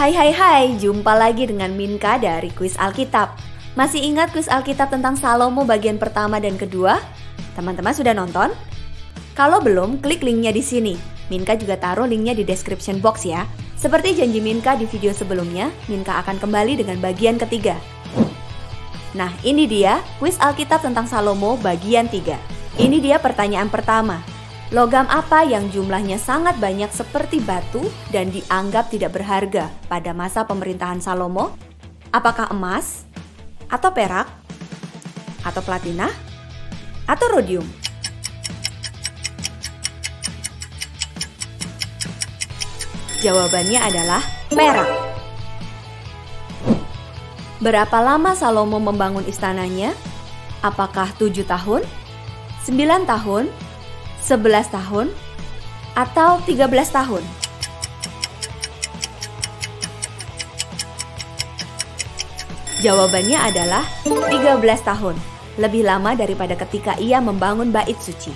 Hai, jumpa lagi dengan Minka dari Kuis Alkitab. Masih ingat kuis Alkitab tentang Salomo bagian pertama dan kedua? Teman-teman sudah nonton? Kalau belum, klik linknya di sini. Minka juga taruh linknya di description box ya. Seperti janji Minka di video sebelumnya, Minka akan kembali dengan bagian ketiga. Nah, ini dia kuis Alkitab tentang Salomo bagian 3. Ini dia pertanyaan pertama. Logam apa yang jumlahnya sangat banyak seperti batu dan dianggap tidak berharga pada masa pemerintahan Salomo? Apakah emas? Atau perak? Atau platina? Atau rhodium? Jawabannya adalah perak. Berapa lama Salomo membangun istananya? Apakah 7 tahun? 9 tahun? 11 tahun? Atau 13 tahun? Jawabannya adalah 13 tahun. Lebih lama daripada ketika ia membangun bait suci.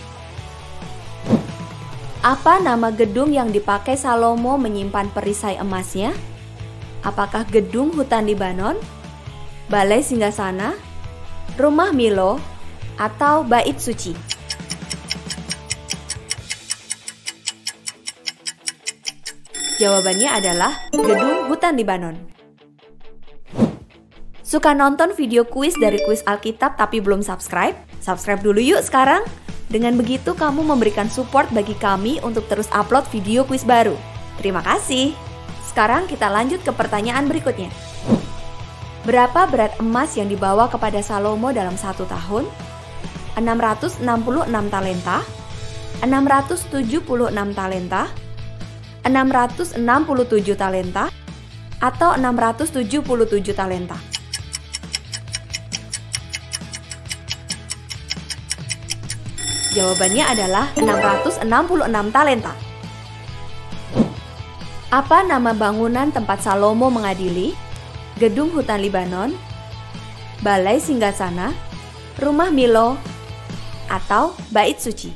Apa nama gedung yang dipakai Salomo menyimpan perisai emasnya? Apakah gedung hutan Libanon, balai singgasana, rumah Milo, atau bait suci? Jawabannya adalah gedung hutan Libanon. Suka nonton video kuis dari Kuis Alkitab tapi belum subscribe? Subscribe dulu yuk sekarang. Dengan begitu kamu memberikan support bagi kami untuk terus upload video kuis baru. Terima kasih. Sekarang kita lanjut ke pertanyaan berikutnya. Berapa berat emas yang dibawa kepada Salomo dalam 1 tahun? 666 talenta, 676 talenta, 667 talenta, atau 677 talenta? Jawabannya adalah 666 talenta. Apa nama bangunan tempat Salomo mengadili? Gedung hutan Libanon, balai singgasana, rumah Milo, atau bait suci?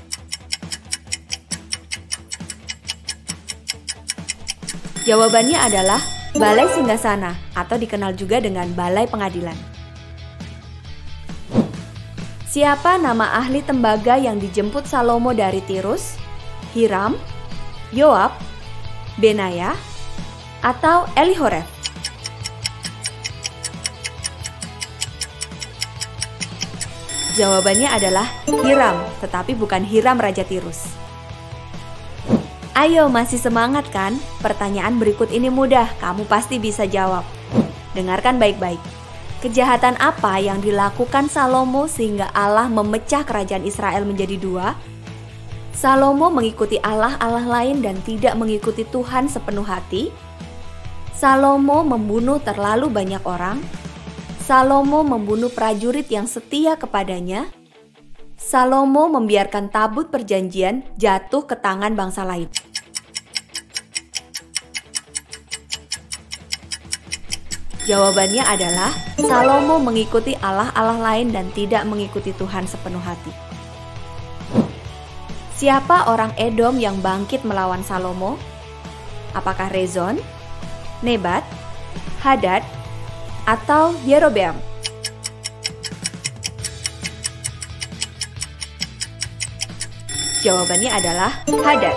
Jawabannya adalah balai singgasana atau dikenal juga dengan balai pengadilan. Siapa nama ahli tembaga yang dijemput Salomo dari Tirus? Hiram, Yoab, Benaya, atau Elihoref? Jawabannya adalah Hiram, tetapi bukan Hiram Raja Tirus. Ayo, masih semangat kan? Pertanyaan berikut ini mudah, kamu pasti bisa jawab. Dengarkan baik-baik. Kejahatan apa yang dilakukan Salomo sehingga Allah memecah kerajaan Israel menjadi 2? Salomo mengikuti Allah-Allah lain dan tidak mengikuti Tuhan sepenuh hati. Salomo membunuh terlalu banyak orang. Salomo membunuh prajurit yang setia kepadanya. Salomo membiarkan tabut perjanjian jatuh ke tangan bangsa lain. Jawabannya adalah Salomo mengikuti Allah-Allah lain dan tidak mengikuti Tuhan sepenuh hati. Siapa orang Edom yang bangkit melawan Salomo? Apakah Rezon, Nebat, Hadad, atau Yerobeam? Jawabannya adalah Hadad.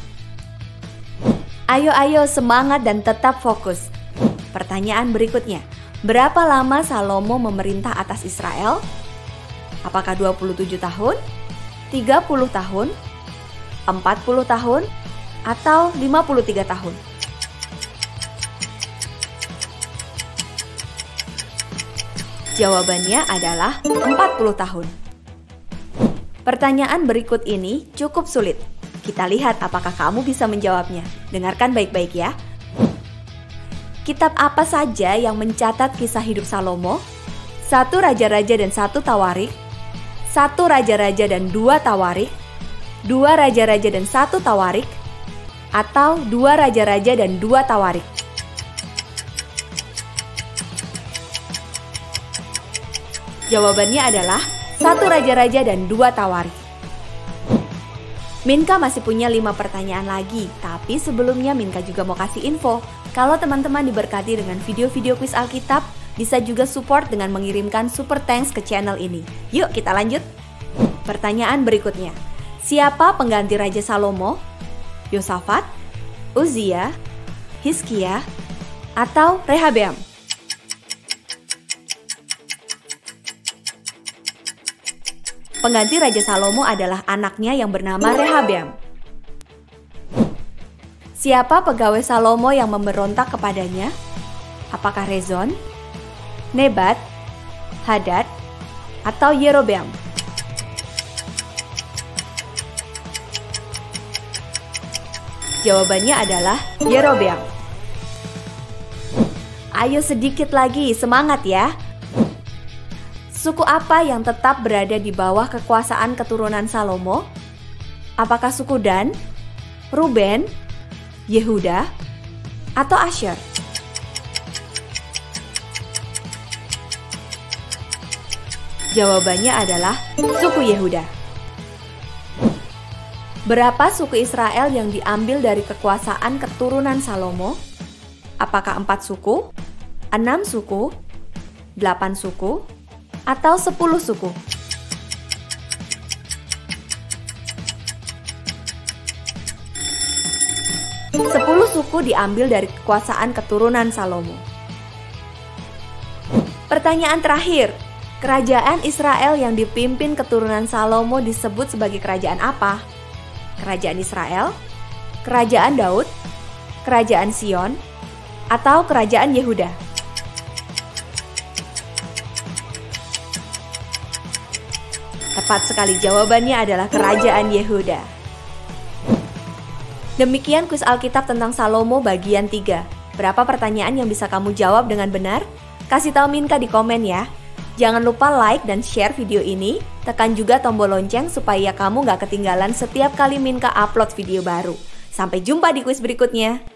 Ayo semangat dan tetap fokus. Pertanyaan berikutnya, berapa lama Salomo memerintah atas Israel? Apakah 27 tahun, 30 tahun, 40 tahun, atau 53 tahun? Jawabannya adalah 40 tahun. Pertanyaan berikut ini cukup sulit. Kita lihat apakah kamu bisa menjawabnya. Dengarkan baik-baik ya. Kitab apa saja yang mencatat kisah hidup Salomo? 1 Raja-Raja dan 1 Tawarik, 1 Raja-Raja dan 2 Tawarik, 2 Raja-Raja dan 1 Tawarik, atau 2 Raja-Raja dan 2 Tawarik? Jawabannya adalah 1 Raja-Raja dan 2 Tawarik. Minka masih punya 5 pertanyaan lagi, tapi sebelumnya Minka juga mau kasih info. Kalau teman-teman diberkati dengan video-video kuis Alkitab, bisa juga support dengan mengirimkan super thanks ke channel ini. Yuk kita lanjut. Pertanyaan berikutnya. Siapa pengganti Raja Salomo? Yosafat, Uzia, Hizkia, atau Rehabeam? Pengganti Raja Salomo adalah anaknya yang bernama Rehabeam. Siapa pegawai Salomo yang memberontak kepadanya? Apakah Rezon, Nebat, Hadad, atau Yerobeam? Jawabannya adalah Yerobeam. Ayo sedikit lagi, semangat ya! Suku apa yang tetap berada di bawah kekuasaan keturunan Salomo? Apakah suku Dan, Ruben, Yehuda, atau Asher? Jawabannya adalah suku Yehuda. Berapa suku Israel yang diambil dari kekuasaan keturunan Salomo? Apakah 4 suku, 6 suku, 8 suku, atau 10 suku? Sepuluh suku diambil dari kekuasaan keturunan Salomo. Pertanyaan terakhir, kerajaan Israel yang dipimpin keturunan Salomo disebut sebagai kerajaan apa? Kerajaan Israel, Kerajaan Daud, Kerajaan Sion, atau Kerajaan Yehuda? Tepat sekali, jawabannya adalah Kerajaan Yehuda. Demikian kuis Alkitab tentang Salomo bagian 3. Berapa pertanyaan yang bisa kamu jawab dengan benar? Kasih tahu Minka di komen ya. Jangan lupa like dan share video ini. Tekan juga tombol lonceng supaya kamu gak ketinggalan setiap kali Minka upload video baru. Sampai jumpa di kuis berikutnya.